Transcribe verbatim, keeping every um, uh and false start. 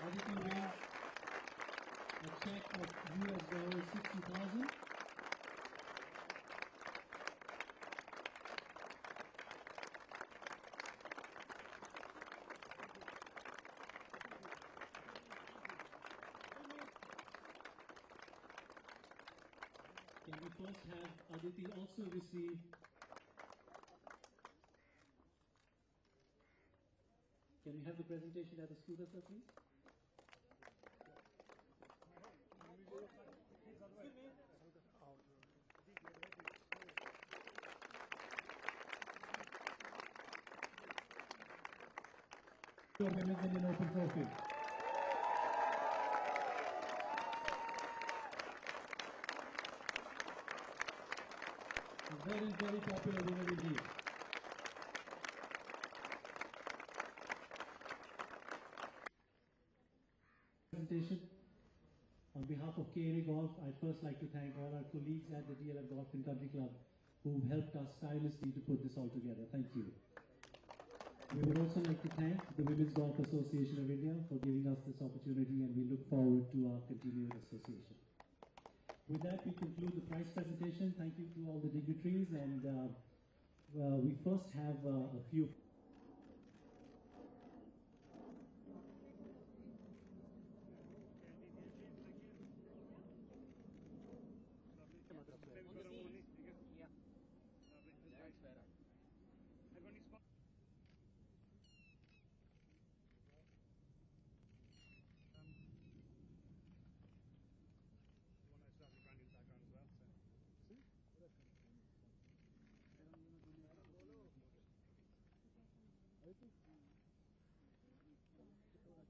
Aditi raised a check of U S dollars sixty thousand. Can we first have Aditi also receive Can we have the presentation at the scooter, sir, please? Your women's Indian Open Trophy. Very, very popular winner indeed. Presentation. On behalf of K A Golf, I'd first like to thank all our colleagues at the D L F Golf and Country Club who helped us tirelessly to put this all together. Thank you. We would also like to thank the Women's Golf Association of India for giving us this opportunity, and we look forward to our continued association. With that, we conclude the prize presentation. Thank you to all the dignitaries, and uh, uh, we first have uh, a few. Background as well. So.